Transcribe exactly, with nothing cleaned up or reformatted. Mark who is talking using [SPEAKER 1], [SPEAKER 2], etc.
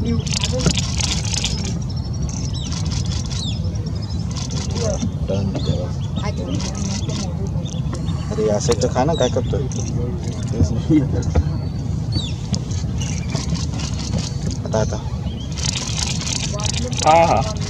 [SPEAKER 1] अरे ऐसे तो खाना काय करतोय आता आता
[SPEAKER 2] हाँ हाँ